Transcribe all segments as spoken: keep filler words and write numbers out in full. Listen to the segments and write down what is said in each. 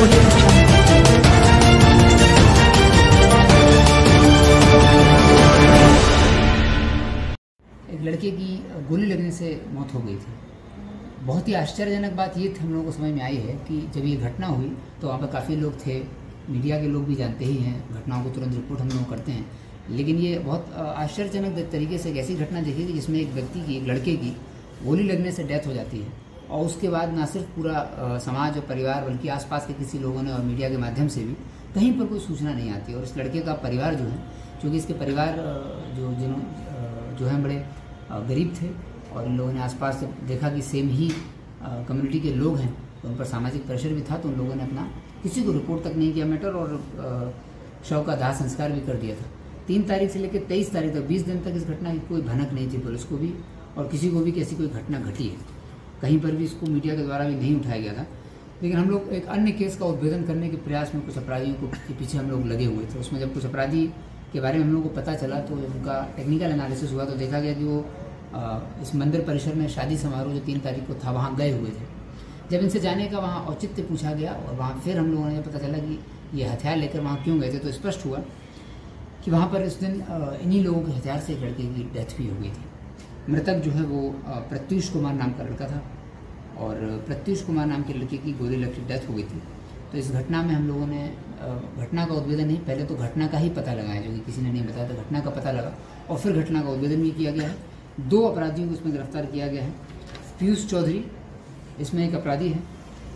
एक लड़के की गोली लगने से मौत हो गई थी। बहुत ही आश्चर्यजनक बात ये हम लोगों को समझ में आई है कि जब ये घटना हुई तो वहाँ पर काफ़ी लोग थे, मीडिया के लोग भी जानते ही हैं, घटनाओं को तुरंत रिपोर्ट हम लोग करते हैं। लेकिन ये बहुत आश्चर्यजनक तरीके से एक ऐसी घटना देखी कि जिसमें एक व्यक्ति की, एक लड़के की गोली लगने से डेथ हो जाती है और उसके बाद ना सिर्फ पूरा समाज और परिवार बल्कि आसपास के किसी लोगों ने और मीडिया के माध्यम से भी कहीं पर कोई सूचना नहीं आती। और इस लड़के का परिवार जो है, चूँकि इसके परिवार जो जिन्हों जो है बड़े गरीब थे और इन लोगों ने आसपास से देखा कि सेम ही कम्युनिटी के लोग हैं तो उन पर सामाजिक प्रेशर भी था, तो उन लोगों ने अपना किसी को रिपोर्ट तक नहीं किया मैटर और शव का दाह संस्कार भी कर दिया था। तीन तारीख से लेकर तेईस तारीख तक बीस दिन तक इस घटना की कोई भनक नहीं थी पुलिस को भी और किसी को भी कि ऐसी कोई घटना घटी है, कहीं पर भी इसको मीडिया के द्वारा भी नहीं उठाया गया था। लेकिन हम लोग एक अन्य केस का उद्भेदन करने के प्रयास में कुछ अपराधियों को के पीछे हम लोग लगे हुए थे। उसमें जब कुछ अपराधी के बारे में हम लोग को पता चला तो जब उनका टेक्निकल एनालिसिस हुआ तो देखा गया कि वो आ, इस मंदिर परिसर में शादी समारोह जो तीन तारीख को था वहाँ गए हुए थे। जब इनसे जाने का वहाँ औचित्य पूछा गया और वहाँ फिर हम लोगों ने पता चला कि ये हथियार लेकर वहाँ क्यों गए थे तो स्पष्ट हुआ कि वहाँ पर इस दिन इन्हीं लोगों के हथियार से एक लड़के की डेथ भी हो गई थी। मृतक जो है वो प्रत्युष कुमार नाम का लड़का था और प्रत्युष कुमार नाम के लड़के की गोली लग के डेथ हो गई थी। तो इस घटना में हम लोगों ने घटना का उद्भेदन नहीं, पहले तो घटना का ही पता लगाया जो कि किसी ने नहीं बताया था, घटना का पता लगा और फिर घटना का उद्भेदन भी किया गया है। दो अपराधियों को इसमें गिरफ्तार किया गया है। पीयूष चौधरी इसमें एक अपराधी है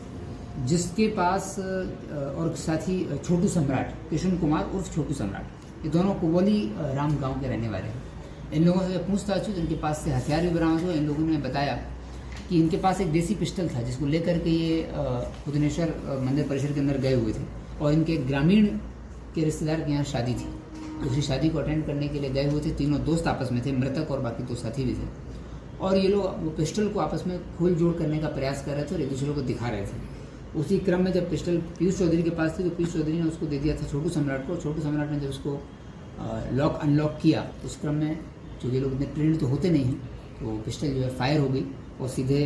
जिसके पास और साथ ही छोटू सम्राट, किशन कुमार उर्फ छोटू सम्राट, ये दोनों कुबोली राम गांव के रहने वाले हैं। इन लोगों से पूछताछ हुई, इनके पास से हथियार भी बरामद हुए। इन लोगों ने बताया कि इनके पास एक देसी पिस्टल था जिसको लेकर के ये बुधनेश्वर मंदिर परिसर के अंदर गए हुए थे और इनके ग्रामीण के रिश्तेदार के यहाँ शादी थी, उसी शादी को अटेंड करने के लिए गए हुए थे। तीनों दोस्त आपस में थे, मृतक और बाकी दो साथी भी थे और ये लोग वो पिस्टल को आपस में खोल जोड़ करने का प्रयास कर रहे थे और एक दूसरे को दिखा रहे थे। उसी क्रम में जब पिस्टल पीयूष चौधरी के पास थी तो पीयूष चौधरी ने उसको दे दिया था छोटू सम्राट को। छोटू सम्राट ने जब उसको लॉक अनलॉक किया तो उस क्रम में जो ये लोग इतने ट्रेंड तो होते नहीं हैं तो पिस्टल जो है फायर हो गई और सीधे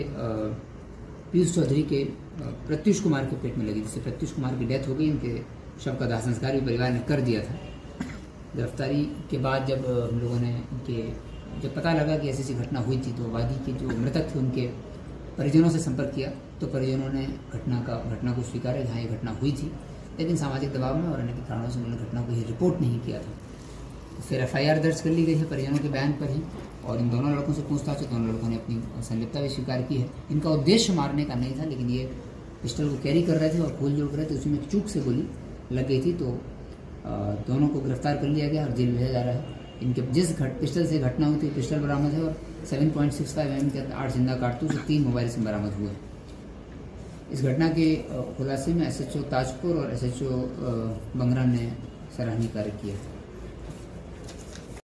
पीयूष चौधरी के प्रत्युष कुमार के पेट में लगी, जिससे प्रत्युष कुमार की डेथ हो गई। इनके शव का दाह संस्कार भी परिवार ने कर दिया था। गिरफ्तारी के बाद जब हम लोगों ने इनके जब पता लगा कि ऐसी ऐसी घटना हुई थी तो वादी के जो मृतक थे उनके परिजनों से संपर्क किया तो परिजनों ने घटना का घटना को स्वीकारा जहाँ ये घटना हुई थी, लेकिन सामाजिक दबाव में और अन्य के कारणों से उन्होंने घटना को ही रिपोर्ट नहीं किया था। फिर एफ आई आर दर्ज कर ली गई है परिजनों के बयान पर ही और इन दोनों लड़कों से पूछताछ से दोनों लड़कों ने अपनी संलिप्तता भी स्वीकार की है। इनका उद्देश्य मारने का नहीं था, लेकिन ये पिस्टल को कैरी कर रहे थे और खोल जोड़ रहे थे, उसी में चूक से गोली लग गई थी। तो दोनों को गिरफ्तार कर लिया गया और जेल भेजा जा रहा है। इनके जिस घट पिस्टल से घटना हुई थी पिस्टल बरामद है और seven point six five M के आठ जिंदा कारतूस और तीन मोबाइल सिम बरामद हुए। इस घटना के खुलासे में एस एच ओ ताजपुर और एस एच ओ बंगरा ने सराहनीय कार्य किया।